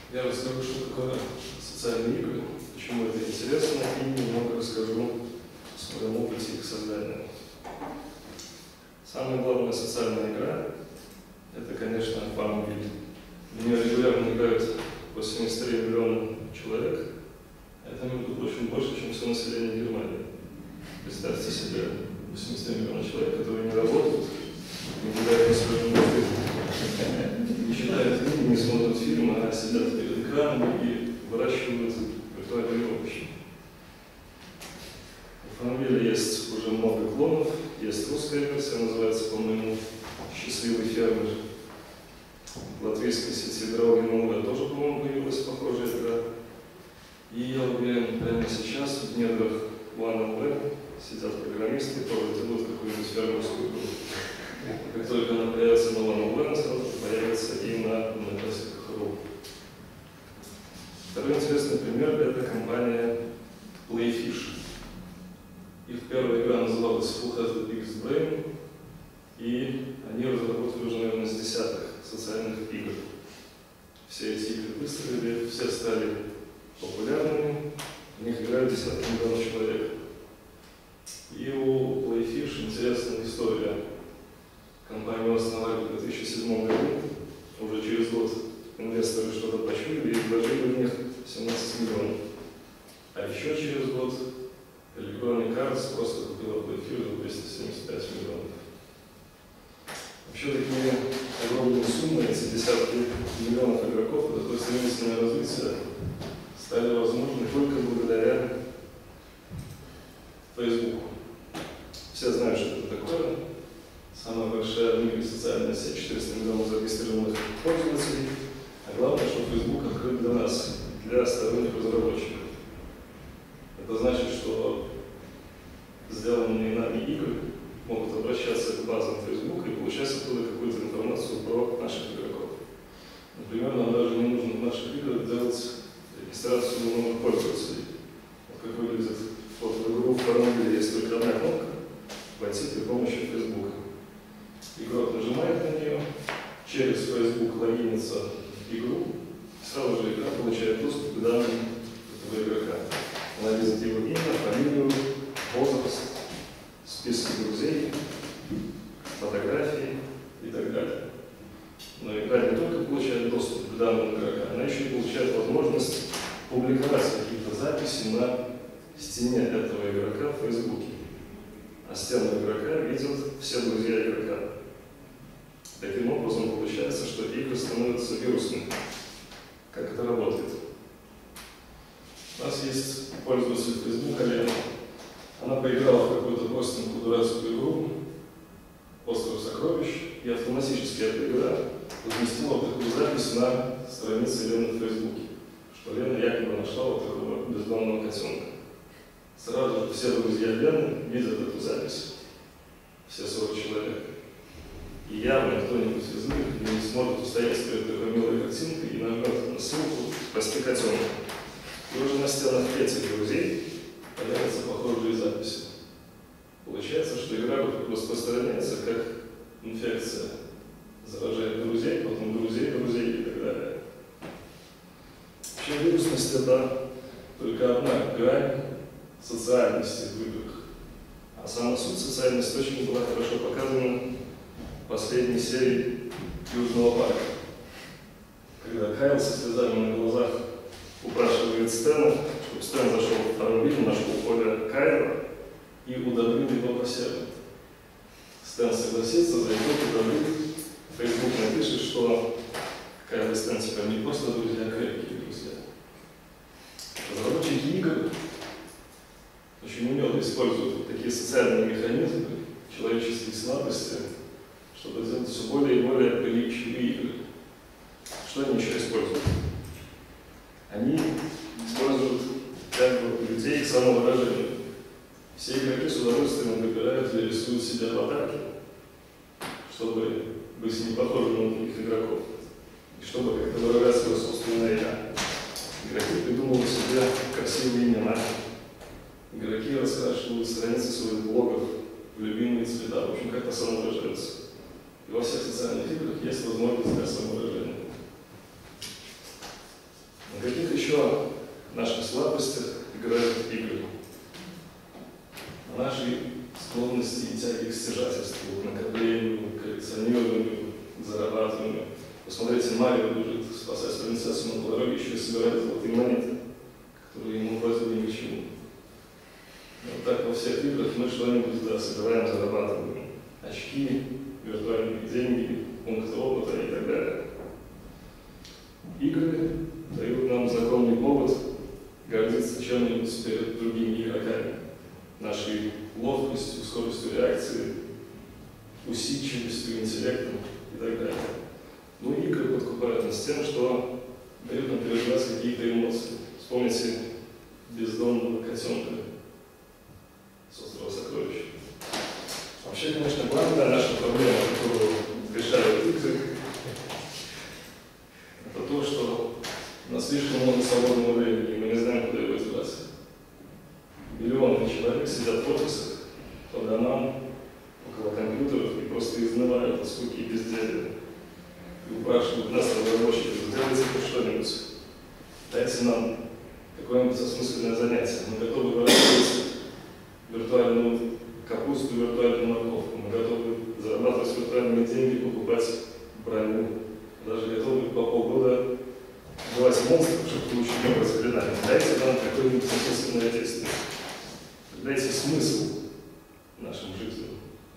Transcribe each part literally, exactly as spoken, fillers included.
Я расскажу, что такое социальные игры, почему это интересно, и немного расскажу о своем опыте их создания. Самая главная социальная игра – это, конечно, Farmville. В нее регулярно играют восемьдесят три миллиона человек. Это, между прочим, больше, чем все население Германии. Представьте себе восемьдесят три миллиона человек, которые не работают, не гуляют на своем жизни, не читают книги, не смотрят фильмы, а сидят перед экраном и выращивают виртуальные овощи. В Farmville есть уже много клонов, есть русская версия, называется, по-моему, «Счастливый фермер». В латвийской сети «Дороги на море» тоже, по-моему, появилась похожая игра. И я уверен, прямо сейчас в недрах OneLV сидят программисты, которые делают какую-нибудь фермерскую игру. Как только она появится на OneLV, сразу появится и на одноклассниках точка ру. Второй интересный пример – это компания Playfish. Их первая игра называлась Who Has the Biggest Brain, и они разработали уже, наверное, с десяток социальных игр. Все эти игры выстрелили, все стали популярными, в них играют десятки миллионов человек. И у Playfish интересная история. Компанию основали в две тысячи седьмом году, уже через год инвесторы что-то почуяли и вложили в них семнадцать миллионов. А еще через год Electronic Arts просто купила Playfish за двести семьдесят пять миллионов. Вообще такие огромные суммы, эти десятки миллионов игроков, и такое стремительное развитие стали возможны только благодаря Facebook. Все знают, что это такое. Самая большая в мире социальная сеть, четыреста миллионов зарегистрированных пользователей. А главное, что Facebook открыт для нас, для сторонних разработчиков. Это значит, что сделанные нами игры могут обращаться к базам Facebook и получать оттуда какую-то информацию про наших игроков. Например, нам даже не нужно в наших играх делать регистрацию новых пользователей. Вот как выглядит вот в игру в Farmville есть только одна кнопка – войти при помощи Facebook. Игрок нажимает на нее, через Facebook логинится в игру, сразу же игра получает доступ к данным этого игрока. Она видит его имя, фамилию, возраст, список друзей, фотографии и так далее. Но игра не только получает доступ к данным игрока, она еще и получает возможность публиковать какие-то записи на стене этого игрока в Фейсбуке. А стену игрока видят все друзья игрока. Таким образом получается, что игры становятся вирусными. Как это работает? У нас есть пользователь Facebook Алена. Она поиграла в какую-то простенькую дурацкую игру «Остров сокровищ», и автоматически эта игра разместила вот такую запись на странице Лены в Фейсбуке, что Лена якобы нашла вот такого бездомного котенка. Сразу же все друзья Лены видят эту запись, все сорок человек. И явно кто-нибудь из них не сможет устоять перед такой милой картинкой и нажмет на ссылку «Спасти котенка». И уже на стенах этих друзей появятся похожие записи. Получается, что игра распространяется как инфекция. Заражает друзей, потом друзей, друзей и так далее. Вообще вирусность – это только одна грань социальности в играх. А сама суть социальности очень была хорошо показана в последней серии Южного парка. Когда Кайл со слезами на глазах упрашивает Стэна, чтобы Стэн зашел в Farmville, нашел поле Кайла и удобрил его посевом. Стэн согласится, зайдет, удобрит. Facebook напишет, что Кайл и Стэн теперь не просто друзья, а крепкие друзья. Разработчики игр очень умело используют вот такие социальные механизмы, человеческие слабости, чтобы сделать все более и более прилипчивые игры. Что они еще используют? Они используют как людей к самовыражению. Все игроки с удовольствием выбирают и рисуют себе аватарки, чтобы быть не похожими на других игроков, и чтобы как-то выражать свое собственное «я». Игроки придумывают себе красивые имена. Игроки раскрашивают страницы своих блогов в любимые цвета, в общем, как-то самовыражаются. И во всех социальных играх есть возможность для самовыражения. персонажами. Посмотрите, Марио бежит спасать принцессу, но по дороге еще и собирает золотые монеты, которые ему вроде бы ни к чему. Вот так во всех играх мы что-нибудь да, собираем, зарабатываем очки, виртуальные деньги, пункты опыта и так далее. Игры дают нам законный повод гордиться чем-нибудь перед другими игроками. Нашей ловкостью, скоростью реакции, усидчивостью, интеллектом и так далее. Ну и игры подкупают нас тем, что дают нам переживать какие-то эмоции. Вспомните бездомного котенка с острова Сокровищ. Вообще, конечно, главная наша проблема, которую решают игры, это то, что у нас слишком много свободного времени, и мы не знаем, куда его девать. Миллионы человек сидят в офисах, по домам, около компьютеров и просто изнывают от скуки и безделья. И упрашивают нас, разработчиков, сделайте хоть что-нибудь. Дайте нам какое-нибудь осмысленное занятие. Мы готовы выращивать виртуальную капусту, виртуальную морковку. Мы готовы зарабатывать виртуальные деньги, покупать броню. Даже готовы по полгода убивать монстров, чтобы получить новое заклинание. Дайте нам какое-нибудь осмысленное действие. Дайте смысл нашим жизням.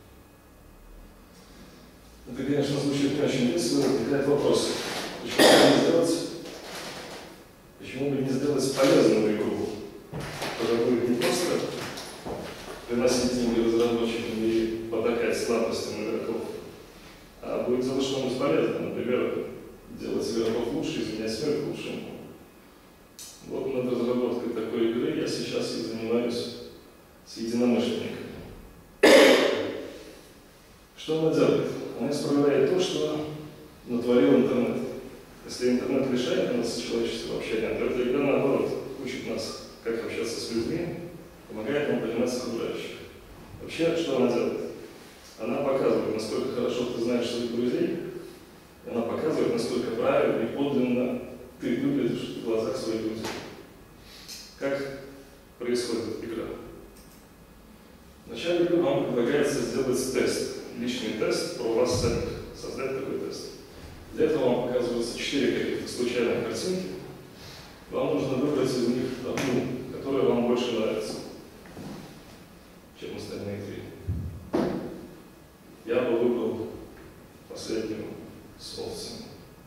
Это, конечно, звучит не очень весело, возникает вопрос. Почему бы не сделать, почему бы не сделать полезную игру, которая будет не просто приносить деньги разработчикам и потакать слабостям игроков, а будет делать что-нибудь полезное, например, делать игроков лучше, изменять мир к лучшему. Вот над разработкой такой игры я сейчас и занимаюсь с единомышленниками. Что она делает? Она исправляет то, что натворил интернет. Если интернет лишает нас человеческого общения, то эта игра, наоборот, учит нас, как общаться с людьми, помогает нам понимать окружающих. Вообще, что она делает? Она показывает, насколько хорошо ты знаешь своих друзей, и она показывает, насколько правильно и подлинно ты выглядишь в глазах своих друзей. Как происходит игра? Вначале игры вам предлагается сделать тест, личный тест про вас самих, создать такой тест. Для этого вам показываются четыре каких-то случайных картинки. Вам нужно выбрать из них одну, которая вам больше нравится, чем остальные три. Я бы выбрал последнюю с овцами.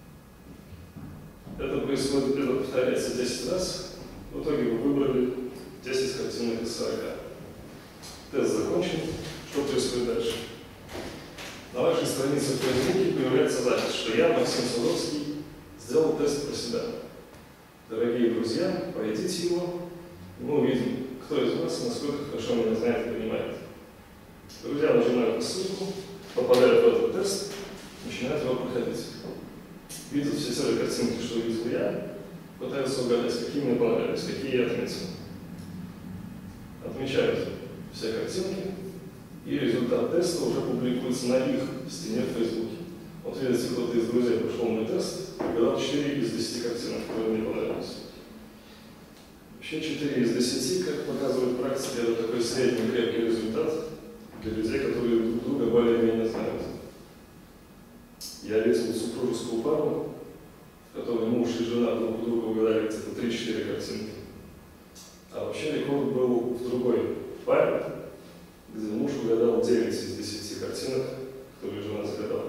Это происходит, это повторяется десять раз. В итоге вы выбрали десять картинок из сорока. Тест закончен. Что происходит дальше? На вашей странице в Фейсбуке появляется запись, что я, Максим Садовский, сделал тест про себя. Дорогие друзья, пройдите его, и мы увидим, кто из вас насколько хорошо меня знает и понимает. Друзья нажимают на ссылку, попадают в этот тест, начинают его проходить. Видят все серые картинки, что видел я, пытаются угадать, какие мне понравились, какие я отметил. Отмечают все картинки, и результат теста уже публикуется на их стене в Фейсбуке. Вот видите, кто-то из друзей прошел мой тест и угадал четыре из десяти картинок, которые мне понравились. Вообще четыре из десяти, как показывает практика, это такой средний крепкий результат для людей, которые друг друга более-менее знают. Я видел супружескую пару, в которой муж и жена друг у друга угадали где-то три-четыре картинки. А вообще рекорд был в другой паре, где муж угадал девять из десяти картинок, которые жена загадала.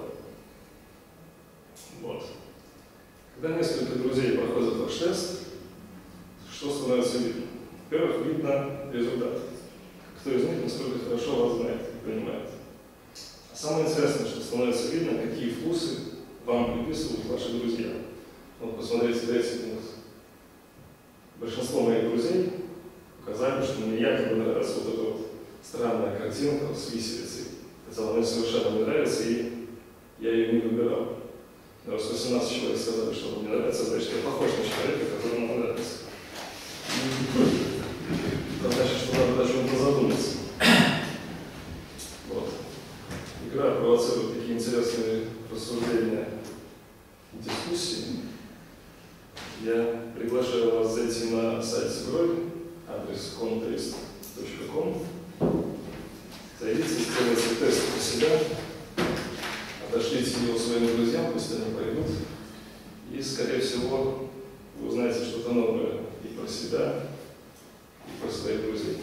Вот. Когда несколько друзей проходят ваш тест, что становится видно? Во-первых, видно результат. Кто из них насколько хорошо вас знает и понимает. А самое интересное, что становится видно, какие вкусы вам приписывают ваши друзья. Вот посмотрите третий пункт. Большинство моих друзей указали, что мне якобы нравится вот эта вот странная картинка с виселицей. Хотя она мне совершенно не нравится, и я ее не выбирал. Но раз восемнадцать человек сказали, что мне нравится, значит, я похож на человека, которому она нравится. Это значит, что надо о чем-то задуматься. Вот. Игра провоцирует такие интересные рассуждения и дискуссии. Я приглашаю вас зайти на сайт с игрой, адрес контест точка ком. Зайдите, сделайте тест про себя, отошлите пошлите его своим друзьям, пусть они пойдут. И, скорее всего, вы узнаете что-то новое и про себя, и про своих друзей.